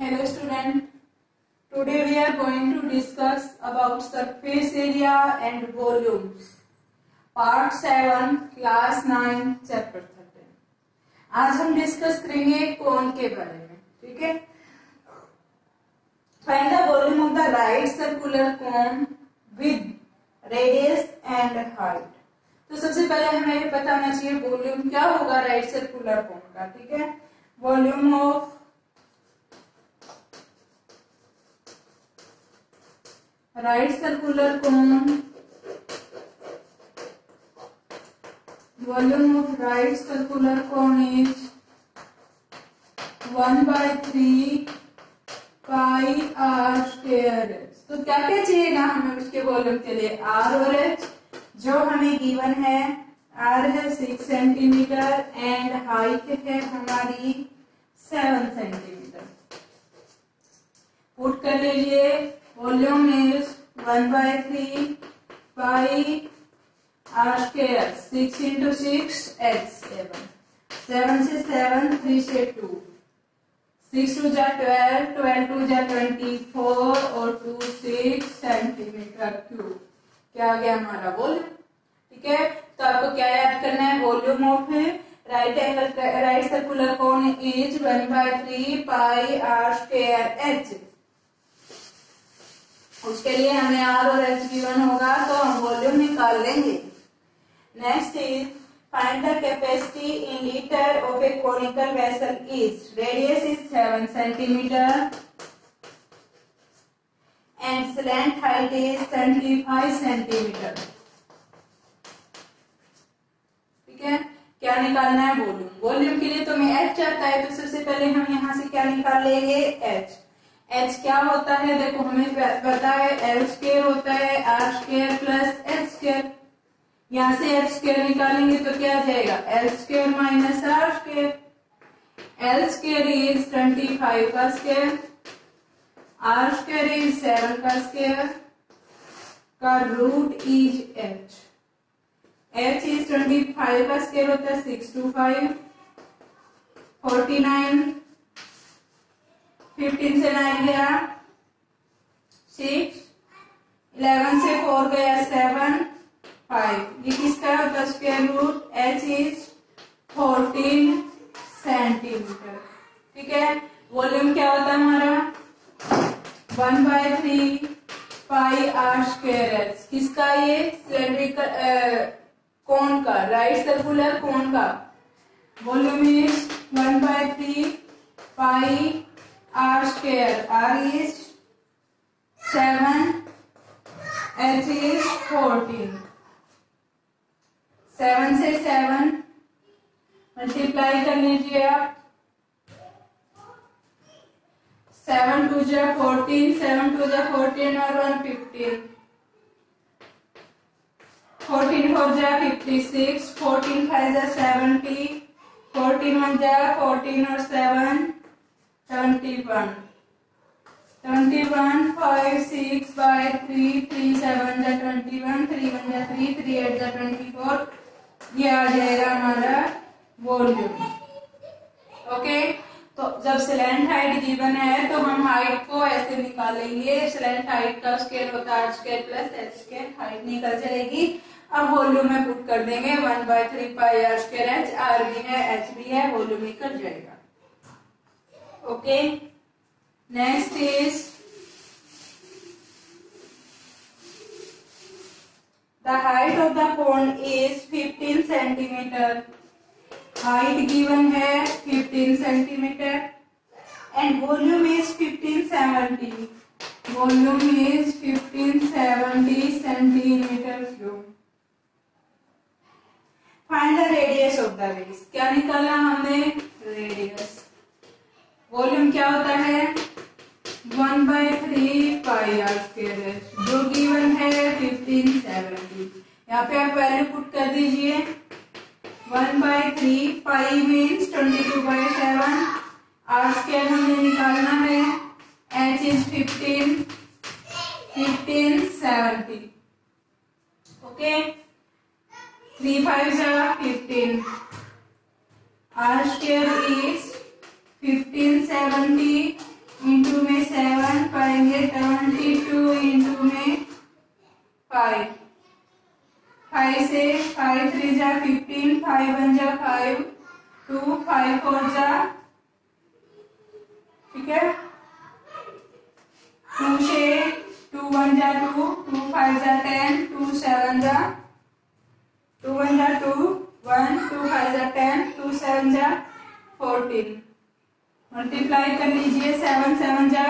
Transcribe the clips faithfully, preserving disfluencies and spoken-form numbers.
Hello student, today we are going to discuss about surface area and volumes. Part seven, class nine, chapter thirteen. आज हम discuss करेंगे कोन के बारे में, ठीक है। Find the volume of the right circular cone with radius and height. तो सबसे पहले हमें पता होना चाहिए वॉल्यूम क्या होगा राइट सर्कुलर कोन का, ठीक है। Volume of right circular cone, volume of right circular cone is one by three pi r square h। तो क्या क्या चाहिएगा हमें उसके वॉल्यूम के लिए, r और h जो हमें गिवन है। r है सिक्स सेंटीमीटर एंड हाइट है हमारी सेवन सेंटीमीटर। पुट कर लीजिए, volume is one by three pi are square, six into six h seven, seven से सेवन, थ्री से टू, सिक्स टू जा ट्वेल्व, ट्वेल्व टू जा ट्वेंटी फोर और two six centimetre cube. क्या आ गया हमारा वॉल्यूम, ठीक है। तो आपको क्या याद करना है, volume of right angle right circular cone is one by three pi are square h. उसके लिए हमें आर और एच गिवन होगा तो हम वॉल्यूम निकाल लेंगे। Next is find the capacity in litre of a conical vessel is, radius is seven centimetre and slant height is twenty five centimetre, ठीक है। क्या निकालना है, वॉल्यूम। वॉल्यूम के लिए तो हमें एच चाहता है, तो सबसे पहले हम यहाँ से क्या निकाल लेंगे, एच। एच क्या होता है, देखो हमें पता है एल स्क्वायर होता है r square plus H square. यहाँ से एच स्क्वायर निकालेंगे तो क्या आ जाएगा, l square minus r square. L square is twenty five का square, r square is seven का स्क्वायर का root is h. H is twenty five का स्क्वायर होता है six two five, forty nine, fifteen से नाइन गया six, eleven से four गया सेवन, फाइव। ये किसका होता है square root, H is fourteen centimetre, ठीक है। वॉल्यूम क्या होता है हमारा, one by three pi are square h. किसका, ये सिलेंड्रिकल कोन का, राइट सर्कुलर कोन का। Volume is one by three pi are square, are is seven, h is fourteen. Seven से सेवन मल्टीप्लाई कर लीजिए आप, सेवन टू जा fourteen, seven two जा फोर्टीन और वन फिफ्टीन, फोर्टीन फोर जा फिफ्टी सिक्स, फोर्टीन फाइव जा seventy, fourteen one जा फोर्टीन और seven seventy one, twenty one, five, six by three, three seven जा ट्वेंटी वन, थ्री वन जा three, three eight जा twenty four. ये आ जाएगा हमारा वॉल्यूम, ओके। तो जब स्लैंट हाइट गिवन है तो हम हाइट को ऐसे निकालेंगे, स्लैंट हाइट का स्क्वायर होता है r square plus H square, height निकल जाएगी। अब वॉल्यूम में पुट कर देंगे one by three pi are square H, r भी है एच भी है, वॉल्यूम निकल जाएगा, okay. Next is the height of the cone is fifteen centimetre. Height given है fifteen centimetre and volume is fifteen seventy, volume is fifteen seventy centimetre cube. Find the radius of the base. क्या निकालना हमने, radius. Volume क्या होता है, one by three pi are square h, जो given है fifteen seventy. यहाँ पे आप वैल्यू पुट कर दीजिए, one by three pi means twenty two by seven, r square हमें निकालना है, h is fifteen, fifteen seventy, okay. Three five जा fifteen, r square is fifteen seventy five one जा फाइव, टू फाइव फोर जा, ठीक है, two से two one जा टू, टू फाइव जा टेन, टू सेवन जा टू वन जा टू वन, टू फाइव जा टेन, टू सेवन जा फोर्टीन। मल्टीप्लाई कर लीजिए, सेवन सेवन जा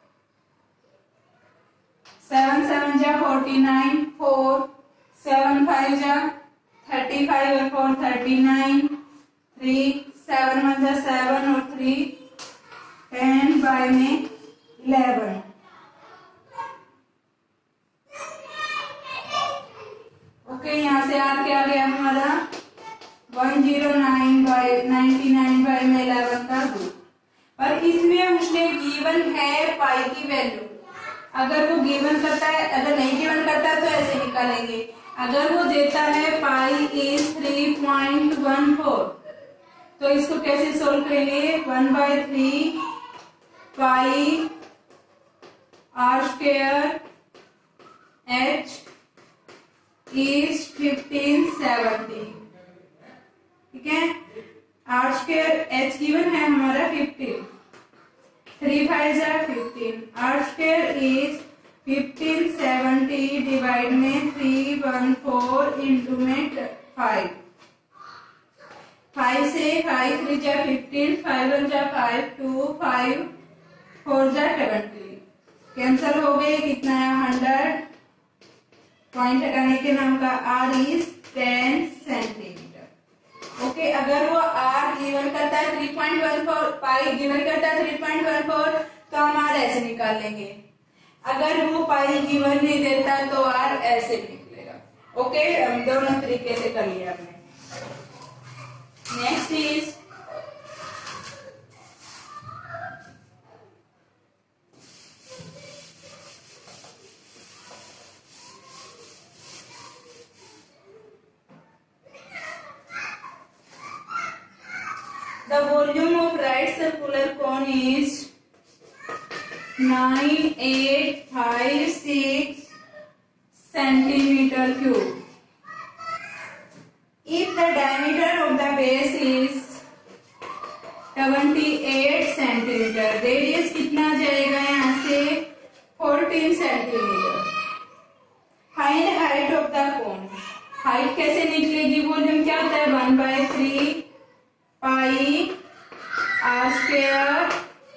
सेवन सेवन जा forty nine, four seven five जा थर्टी फाइव और four thirty nine, three seven one जा सेवन और थ्री टेन, बाय में इलेवन। ओके, यहाँ से आर क्या गया हमारा one zero nine by ninety nine by में इलेवन का रूट। पर इसमें उसने गिवन है पाई की वैल्यू, अगर वो गिवन करता है, अगर नहीं गिवन करता है तो ऐसे निकालेंगे। अगर वो देता है pi is three point one four, तो इसको कैसे सोल्व करेंगे, one by three pi are square H is fifteen seventy, ठीक है। आर स्क्वायर एच गिवन है हमारा फिफ्टीन, थ्री फाइव जा fifteen, r square is fifteen seventy divide में थ्री वन फोर इंटू में फाइव, फाइव से five three जा fifteen, five one जा फाइव, टू फाइव फोर जा ट्वेंटी, कैंसल हो गए, कितना है हंड्रेड, पॉइंट हटाने के नाम का r is ten centimetre. Okay, अगर वो आर गिवन करता है three point one four, pi given करता है थ्री पॉइंट वन फोर, तो हम आर ऐसे निकाल लेंगे। अगर वो पाई गिवन नहीं देता तो आर ऐसे निकलेगा। ओके, हम दोनों तरीके से कर लिया हमने। Next is the volume of right circular cone is nine eight five six centimeter cube. If the diameter of the base is twenty-eight centimeter, radius कितना जाएगा यहाँ से fourteen centimetre. Find height of the cone, height कैसे निकलेगी, volume क्या होता है one by three pi are square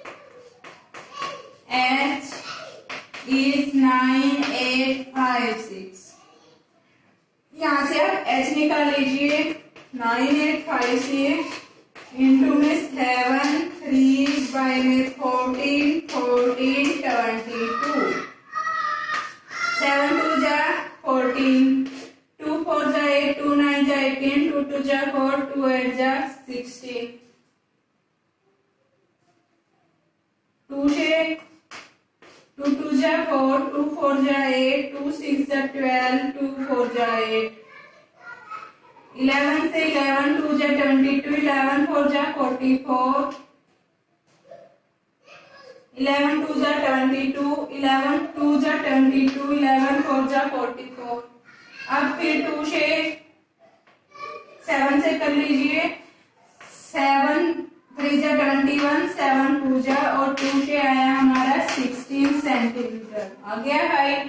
H is nine eight five six. यहाँ से आप एच निकाल लीजिए, nine eight five six into में सेवन थ्री बाई में fourteen fourteen twenty two, seven two जा फोर्टीन, टू फोर जा एट, टू नाइन जा एटीन, टू टू जा फोर, टू एट जा सिक्सटीन, टू से टू टू जा फोर, टू फोर जा एट, टू सिक्स जा ट्वेल्व, टू फोर जा एट, इलेवन से इलेवन टू जा ट्वेंटी टू, इलेवन फोर जा फोर्टी फोर, इलेवन टू जा ट्वेंटी टू, इलेवन टू जा ट्वेंटी टू, इलेवन फोर जा फोर्टी फोर। अब फिर टू से सेवन से कर लीजिए, सेवन थ्री जा ट्वेंटी वन, सेवन टू जा और टू से आया हमारा सिक्सटीन सेंटीमीटर। आ गया height.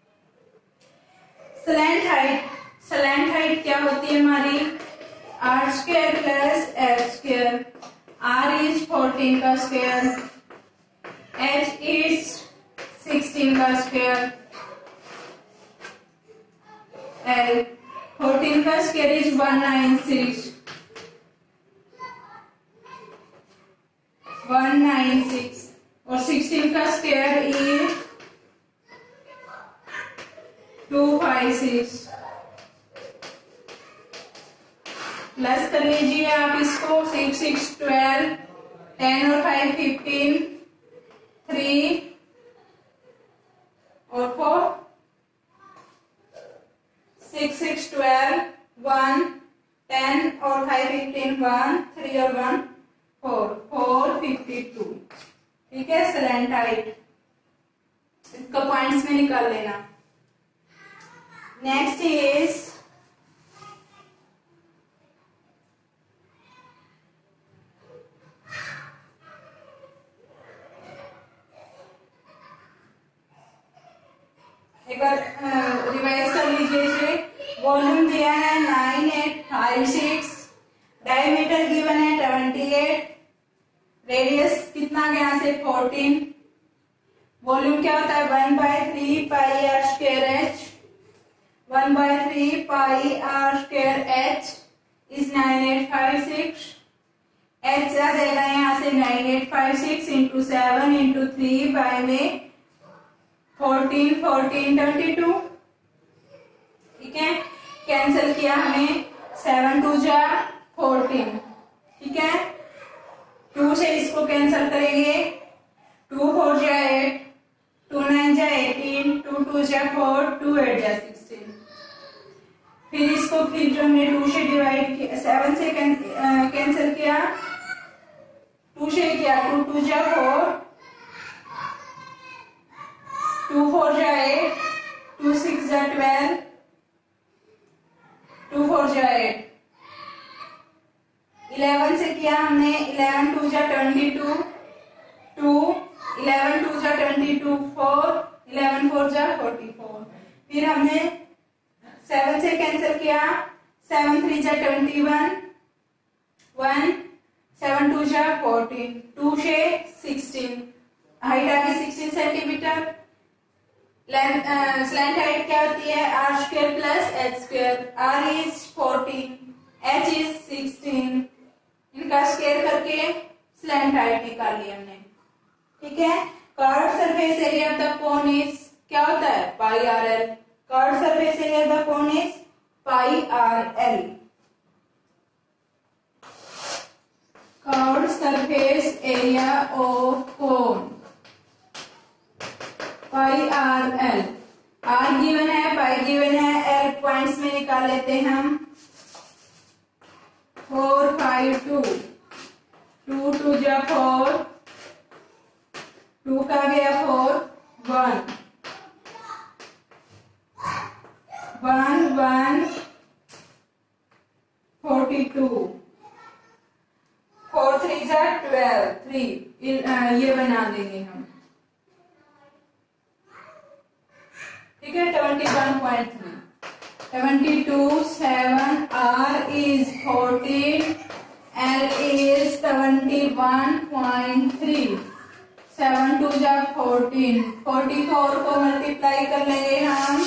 Slant height, slant height क्या होती है हमारी R square plus H square. Are is fourteen का स्क्वायर, एच इज सिक्सटीन का स्क्वायर, एल फोर्टीन का square is one nine six, one nine six और सिक्सटीन का square is two five six. Plus कर लीजिए आप इसको, सिक्स सिक्स ट्वेल्व, टेन और फाइव फिफ्टीन, थ्री और four, six six twelve, one, ten और फाइव फिफ्टीन, वन, थ्री और one four, four fifty two. ठीक है, स्लैंट हाइट इसका पॉइंट्स में निकाल लेना। नेक्स्ट इज एक बार रिवाइज कर लीजिए इसे। वॉल्यूम दिया है nine eight five six, diameter given है ट्वेंटी एट, रेडियस कितना गया से फोर्टीन, वॉल्यूम क्या होता है one by three pi are square H, one by three pi are square H is nine eight five six, H आ जाएगा यहाँ से nine eight five six into seven into three by में fourteen, fourteen twenty two, ठीक है। Cancel किया हमें, seven two जा फोर्टीन, ठीक है। टू से इसको कैंसिल करेंगे, टू फोर जा एट, टू नाइन जा एटीन, टू टू जा फोर, टू एट जा सिक्सटीन। फिर इसको फिर जो हमने टू से डिवाइड किया, सेवन से कैंसिल किया, टू से किया, टू टू जा फोर, टू फोर जा एट, टू सिक्स जा ट्वेल्व, टू फोर जा एट, इलेवन से किया हमने, इलेवन टू जा twenty two, two, eleven two जा twenty two, four, eleven four जा फोर्टी फोर। फिर हमने सेवन से कैंसिल किया, सेवन थ्री जा twenty one, one, seven two जा फोर्टीन, टू से सिक्सटीन, हाइट आ गई सिक्सटीन सेंटीमीटर। स्लैंट हाइट क्या होती है r square plus H square, are is fourteen, H is sixteen, इनका स्क्वायर करके स्लैंट हाइट निकाल ली हमने, ठीक है। Curved surface area of the cone is क्या होता है pi R L, curved surface area of the cone is pi R L, curved surface area of cone pi R L, R given है, pi given है, L points में निकाल लेते हैं हम, four five two, two two जा four, two का गया four, one, one one forty two, four three जा ट्वेल्व, थ्री, ये बना देंगे हम, ठीक है। Twenty one point three, twenty two, seven, R is fourteen, L is twenty one point three, seven two जा फोर्टीन, फोर्टी फोर को multiply कर लेंगे हम,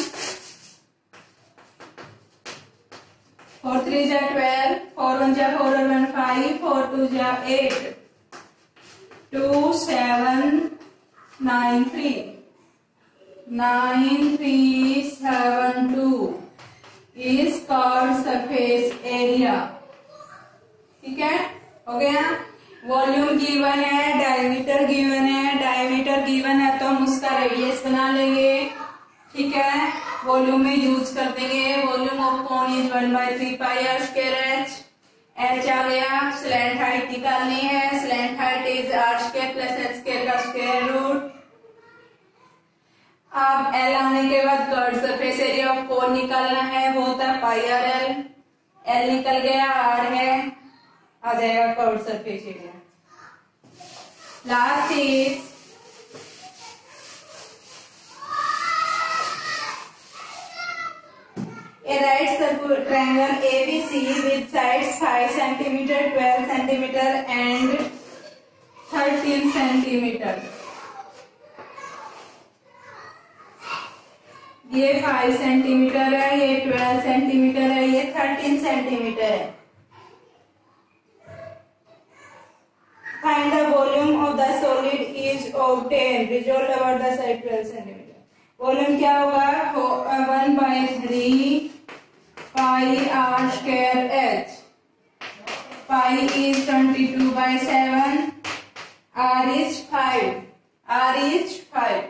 फोर थ्री जा ट्वेल्व, फोर वन जा फोर और वन फाइव, फोर टू जा eight, two seven nine three, nine three seven two is curved surface area, ठीक है, हो गया। वॉल्यूम गिवन है, डायमीटर गिवन है, डायमीटर गिवन है तो हम उसका रेडियस बना लेंगे, ठीक है। वॉल्यूम में यूज कर देंगे, volume of cone is one by three pi are square H, H आ गया, स्लैंट हाइट निकालनी है, slant height is R square plus H square का स्क्वायर रूट। अब एल आने के बाद curved surface area of cone निकालना है, वो होता है पाई आर एल, एल निकल गया, आर है, आ जाएगा curved surface area. Last is a right circular triangle A B C with sides five centimeter, twelve centimeter and thirteen centimeter. ये फाइव सेंटीमीटर है, ये ट्वेल्व सेंटीमीटर है, ये थर्टीन सेंटीमीटर है। Find the volume of the solid is obtained. Resolved over the side twelve centimeter. Volume क्या होगा one by three pi are square H, pi is twenty two by seven, R is five, R is five,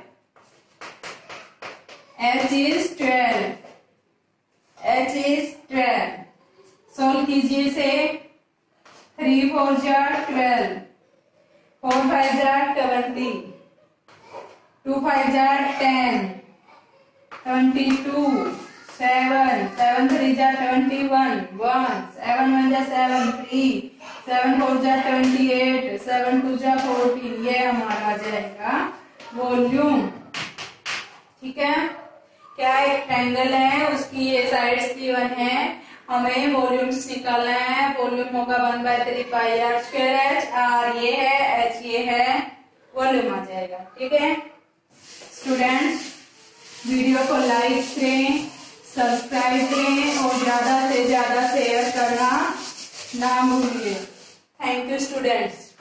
H is twelve, H is twelve. Solve कीजिए से, three four जा twelve, four five जा twenty, two five जा ten, twenty two, seven, seven three जा twenty one, one, seven one जा seven, three, seven four जा twenty eight, seven two जा fourteen, ये हमारा आ जाएगा वॉल्यूम, ठीक है। क्या एक ट्रायंगल है, उसकी ये साइड्स गिवन है, हमें वॉल्यूम्स निकालना है। वॉल्यूम होगा one by three pi are square H, R ये है, एच ये है, वॉल्यूम आ जाएगा। ठीक है स्टूडेंट्स, वीडियो को लाइक करें, सब्सक्राइब करें और ज्यादा से ज्यादा शेयर करना ना भूलिए। Thank you students.